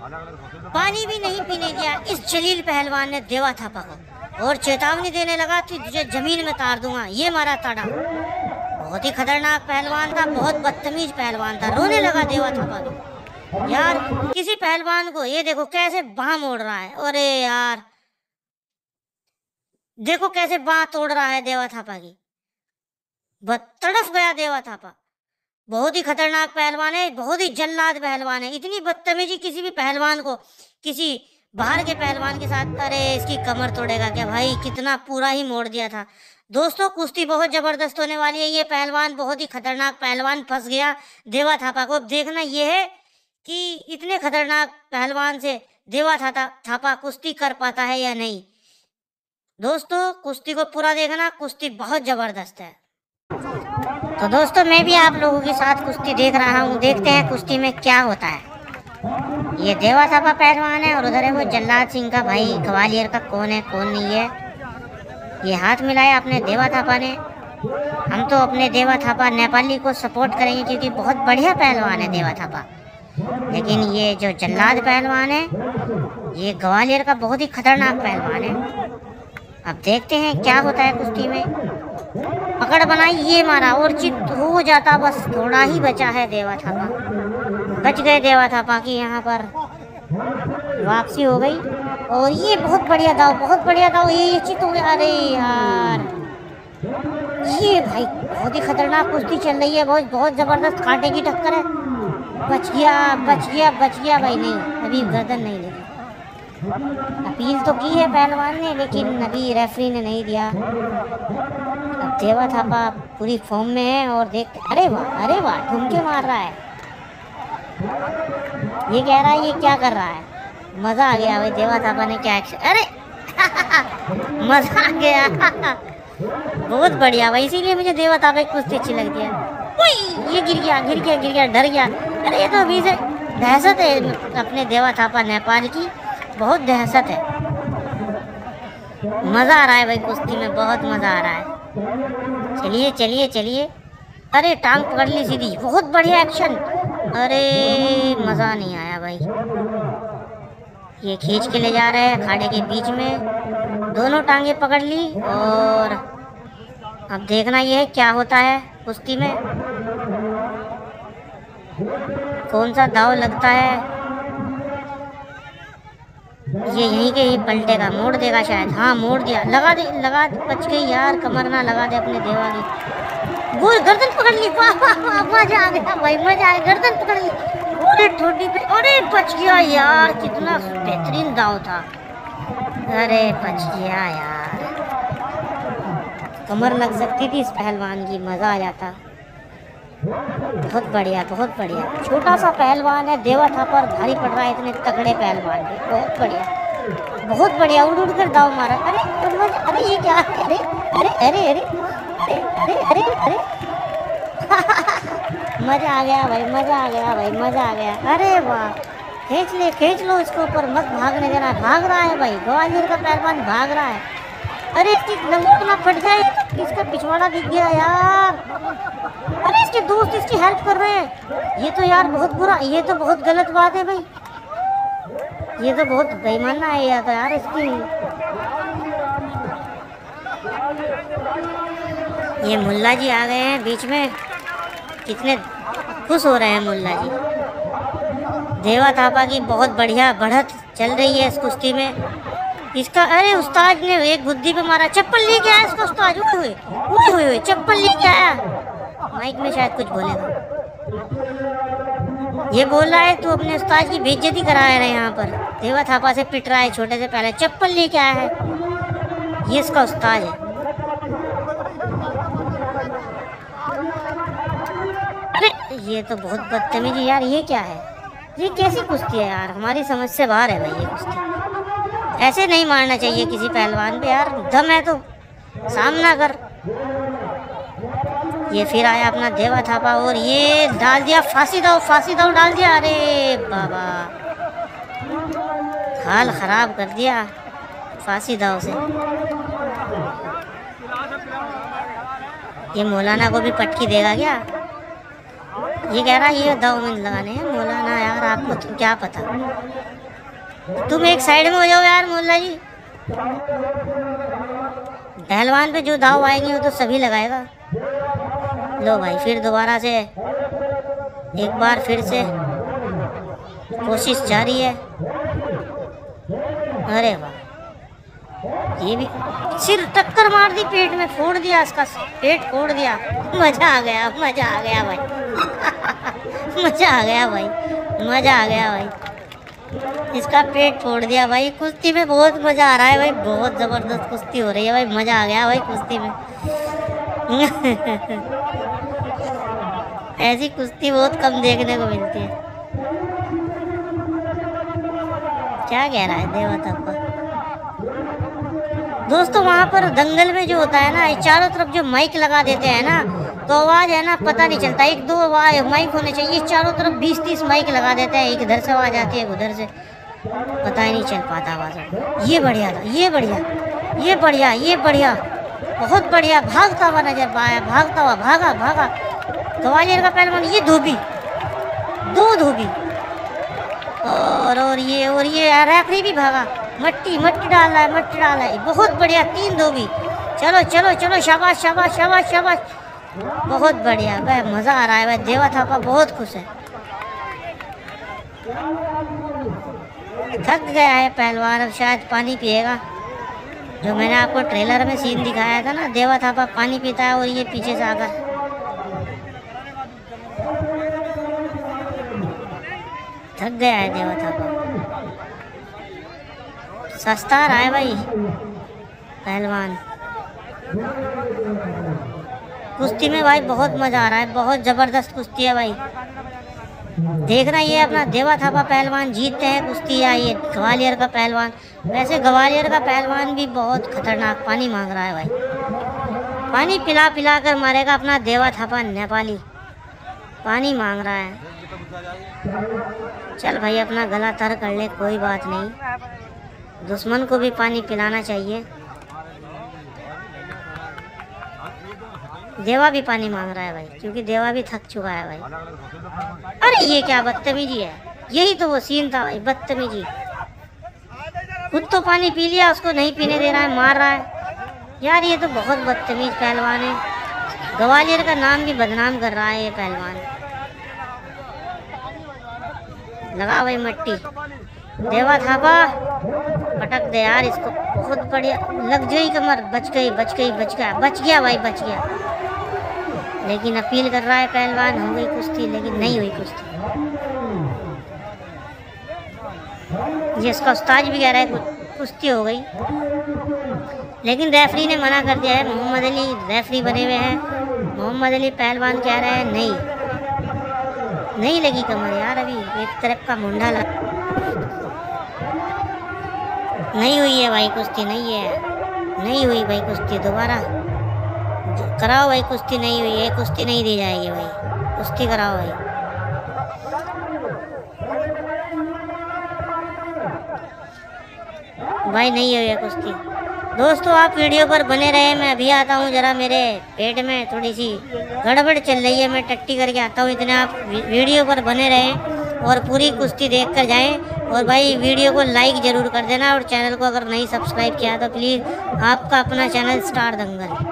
पानी भी नहीं पीने दिया इस जलील पहलवान ने देवा थापा को, और चेतावनी देने लगा कि तुझे जमीन में तार दूंगा। ये मारा ताड़ा। बहुत ही खतरनाक पहलवान था, बहुत बदतमीज पहलवान था। रोने लगा देवा थापा को। यार किसी पहलवान को ये देखो कैसे बांह मोड़ रहा है, अरे यार देखो कैसे बांह तोड़ रहा है देवा थापा की। तड़फ गया देवा थापा। बहुत ही खतरनाक पहलवान है, बहुत ही जल्लाद पहलवान है। इतनी बदतमीजी किसी भी पहलवान को, किसी बाहर के पहलवान के साथ, अरे इसकी कमर तोड़ेगा क्या भाई, कितना पूरा ही मोड़ दिया था। दोस्तों कुश्ती बहुत जबरदस्त होने वाली है। ये पहलवान बहुत ही खतरनाक पहलवान फंस गया देवा थापा को। देखना ये है कि इतने खतरनाक पहलवान से देवा थापा कुश्ती कर पाता है या नहीं। दोस्तों कुश्ती को पूरा देखना, कुश्ती बहुत जबरदस्त है। तो दोस्तों मैं भी आप लोगों के साथ कुश्ती देख रहा हूँ। देखते हैं कुश्ती में क्या होता है। ये देवा थापा पहलवान है और उधर है वो जल्लाद सिंह का भाई ग्वालियर का। कौन है कौन नहीं है। ये हाथ मिलाया अपने देवा थापा ने। हम तो अपने देवा थापा नेपाली को सपोर्ट करेंगे क्योंकि बहुत बढ़िया पहलवान है देवा थापा। लेकिन ये जो जल्लाद पहलवान है ये ग्वालियर का बहुत ही खतरनाक पहलवान है। अब देखते हैं क्या होता है कुश्ती में। पकड़ बनाई, ये मारा और चित हो जाता, बस थोड़ा ही बचा है देवा थापा। बच गए देवा थापा की, यहाँ पर वापसी हो गई। और ये बहुत बढ़िया दाव, बहुत बढ़िया दाव, ये चित हो गया। अरे यार ये भाई बहुत ही खतरनाक कुश्ती चल रही है, बहुत बहुत जबरदस्त कांटे की टक्कर है। बच गया बच गया बच गया भाई। नहीं अभी गर्दन नहीं लगी। अपील तो की है पहलवान ने लेकिन अभी रेफरी ने नहीं दिया। अब देवा थापा पूरी फॉर्म में है और देख, अरे वाह ठुमके मार रहा है। ये कह रहा है ये क्या कर रहा है। मजा आ गया भाई, देवा थापा ने क्या एक्शन, अरे मजा आ गया। बहुत बढ़िया भाई, इसीलिए मुझे देवा थापा की कुश्ती अच्छी लगती है। ये गिर गया डर गया। अरे ये तो अभी से दहशत है अपने देवा थापा नेपाल की, बहुत दहशत है। मज़ा आ रहा है भाई कुश्ती में, बहुत मज़ा आ रहा है। चलिए चलिए चलिए। अरे टांग पकड़ ली सीधी, बहुत बढ़िया एक्शन। अरे मज़ा नहीं आया भाई। ये खींच के ले जा रहे हैं खाड़े के बीच में, दोनों टांगे पकड़ ली। और अब देखना ये है क्या होता है कुश्ती में, कौन सा दाव लगता है। ये यहीं के ही पलटेगा, मोड़ देगा शायद। हाँ मोड़ दिया, लगा बच गई यार। कमर ना लगा दे अपने देवा की। गोल गर्दन पकड़ ली, वाह मजा आ गया भाई, मजा आया। गर्दन पकड़ ली, अरे ठोडी पे, अरे बच गया यार। कितना बेहतरीन दाव था, अरे बच गया यार। कमर लग सकती थी इस पहलवान की, मजा आ जाता। बहुत बढ़िया बहुत बढ़िया। छोटा सा पहलवान है देवा थापा और भारी पड़ रहा है इतने तगड़े पहलवान पे। बहुत बढ़िया बहुत बढ़िया। उड़ कर दाव मारा। अरे ये क्या, अरे अरे अरे अरे अरे अरे अरे मजा आ गया भाई, मजा आ गया भाई, मजा आ गया। अरे वाह, खींच लो इसको ऊपर, मत भागने देना। भाग रहा है भाई, ग्वालियर का पहलवान भाग रहा है। अरे इसकी लंगोट ना फट जाए, इसका पिछवाड़ा दिख गया यार। अरे इसके दोस्त इसकी हेल्प कर रहे हैं। ये तो यार बहुत बुरा, ये तो बहुत गलत बात है भाई, ये तो बहुत बेईमाना है यार इसकी। ये मुल्ला जी आ गए हैं बीच में, कितने खुश हो रहे हैं मुल्ला जी। देवा थापा की बहुत बढ़िया बढ़त चल रही है इस कुश्ती में। इसका, अरे उस्ताद ने एक बुद्धि पे मारा। चप्पल लेके आया इसको उस्ताद, हुए चप्पल लेके आया। माइक में शायद कुछ बोलेगा। ये बोल रहा है तू अपने उस्ताद की बेइज्जती करा रहा है यहाँ पर। देवा थापा से पिट रहा है छोटे से पहले, चप्पल लेके आया है। ये इसका उस्ताद है। अरे ये तो बहुत बदतमीजी यार, ये क्या है, ये कैसी कुश्ती है यार, हमारी समझ से बाहर है भाई ये कुश्ती। ऐसे नहीं मारना चाहिए किसी पहलवान पे यार, दम है तो सामना कर। ये फिर आया अपना देवा थापा और ये डाल दिया फांसी दाव डाल दिया। अरे बाबा, हाल खराब कर दिया फांसी दाव से। ये मौलाना को भी पटकी देगा क्या? ये कह रहा है ये दाव में लगाने हैं मौलाना यार, यार, आपको तो क्या पता। तुम एक साइड में हो जाओ यार मुल्ला जी। पहलवान पे जो दाव आएंगे वो तो सभी लगाएगा। लो भाई, फिर दोबारा से एक बार फिर से कोशिश जारी है। अरे वाह, ये भी सिर टक्कर मार दी, पेट में फोड़ दिया, इसका पेट फोड़ दिया। मजा आ गया, मजा आ गया भाई। मजा आ गया भाई, मजा आ गया भाई, इसका पेट फोड़ दिया भाई। कुश्ती में बहुत मजा आ रहा है भाई, बहुत जबरदस्त कुश्ती हो रही है भाई, मजा आ गया भाई कुश्ती में। ऐसी कुश्ती बहुत कम देखने को मिलती है। क्या कह रहा है देवा थापा? दोस्तों वहाँ पर दंगल में जो होता है ना, चारों तरफ जो माइक लगा देते हैं ना, तो आवाज़ है ना पता नहीं चलता। एक दो माइक होने चाहिए, चारों तरफ 20-30 माइक लगा देते हैं। एक इधर से आवाज़ आती है, उधर से पता ही नहीं चल पाता आवाज़। ये बढ़िया था, ये बढ़िया, ये बढ़िया, ये बढ़िया, बहुत बढ़िया। भागता हुआ नजर आया, भागता हुआ, भागा भागा ग्वालियर का पहलवान। ये धोबी, 2 धोबी, और ये रेफरी भी भागा। मट्टी डाल रहा है, मट्टी डाल रहा है। बहुत बढ़िया, 3 धोबी। चलो चलो चलो, शाबाश शाबाश शाबाश शाबाश, बहुत बढ़िया भाई, मज़ा आ रहा है भाई। देवा थापा बहुत खुश है। थक गया है पहलवान, अब शायद पानी पिएगा। जो मैंने आपको ट्रेलर में सीन दिखाया था ना, देवा थापा पानी पीता है और ये पीछे से आकर थक गया है देवा थापा। सस्ता रहा है भाई पहलवान। कुश्ती में भाई बहुत मज़ा आ रहा है, बहुत ज़बरदस्त कुश्ती है भाई। देखना, ये अपना देवा थापा पहलवान जीतते हैं कुश्ती या ये ग्वालियर का पहलवान। वैसे ग्वालियर का पहलवान भी बहुत खतरनाक पानी मांग रहा है भाई। पानी पिला पिला कर मारेगा अपना देवा थापा नेपाली, पानी मांग रहा है। चल भाई, अपना गला तर कर ले, कोई बात नहीं। दुश्मन को भी पानी पिलाना चाहिए। देवा भी पानी मांग रहा है भाई, क्योंकि देवा भी थक चुका है भाई। अरे ये क्या बदतमीजी है, यही तो वो सीन था भाई, बदतमीजी। खुद तो पानी पी लिया, उसको नहीं पीने दे रहा है, मार रहा है यार। ये तो बहुत बदतमीज पहलवान है। ग्वालियर का नाम भी बदनाम कर रहा है ये पहलवान। लगा भाई मट्टी, देवा थापा पटक दे यार इसको, बहुत बढ़िया। लग गई कमर, बच गई बच गई बच गया, बच गया भाई, बच गया। लेकिन अपील कर रहा है पहलवान, हो गई कुश्ती, लेकिन नहीं हुई कुश्ती। ये इसका उस्ताद भी कह रहा है कुश्ती हो गई, लेकिन रेफरी ने मना कर दिया है। मोहम्मद अली रेफरी बने हुए हैं। मोहम्मद अली पहलवान कह रहे हैं नहीं लगी कमर यार, अभी एक तरफ का मुंडा नहीं हुई है भाई कुश्ती, नहीं हुई भाई कुश्ती। दोबारा कराओ भाई कुश्ती, नहीं हुई है कुश्ती, नहीं दी जाएगी भाई, कुश्ती कराओ भाई। भाई नहीं हुई है कुश्ती। दोस्तों आप वीडियो पर बने रहे, मैं अभी आता हूँ। ज़रा मेरे पेट में थोड़ी सी गड़बड़ चल रही है, मैं टट्टी करके आता हूँ। इतने आप वीडियो पर बने रहें और पूरी कुश्ती देख कर जाएँ। और भाई वीडियो को लाइक ज़रूर कर देना, और चैनल को अगर नहीं सब्सक्राइब किया तो प्लीज़ आपका अपना चैनल स्टार दंगल।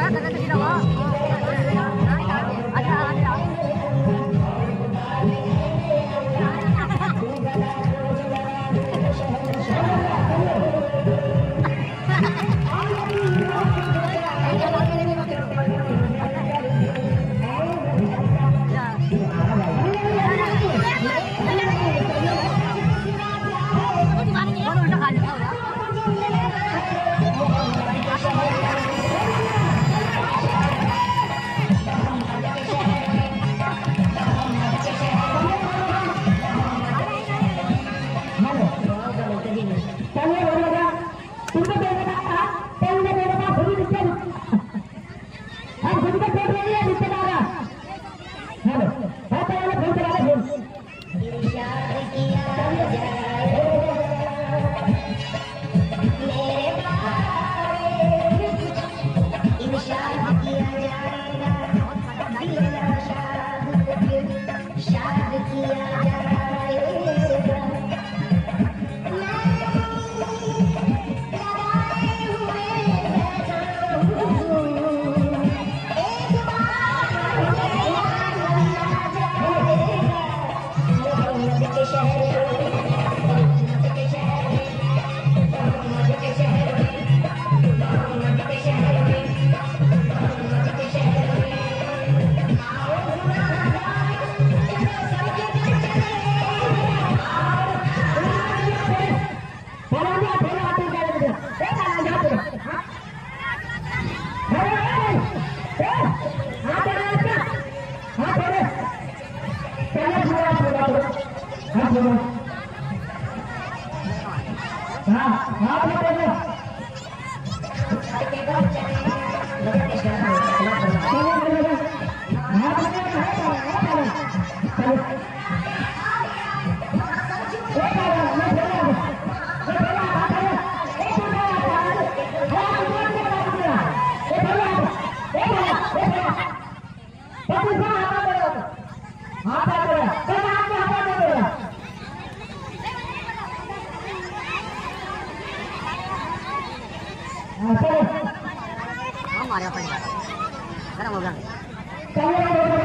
हमारे गरम हो गया